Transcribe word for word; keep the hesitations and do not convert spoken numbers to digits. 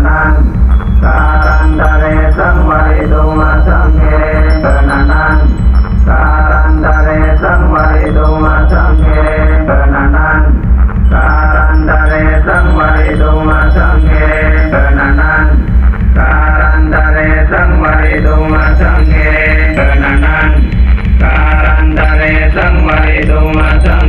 นันการันตะเรสังวริตุมาสังเกปนานันการันตะเรสังวริตุมาสังเกปนานันการันตะเรสังวริตุมาสังเกปนานันการันตะเรสังวริตุมาสังเกปนานันการันตะเรสังวริตุมาสัง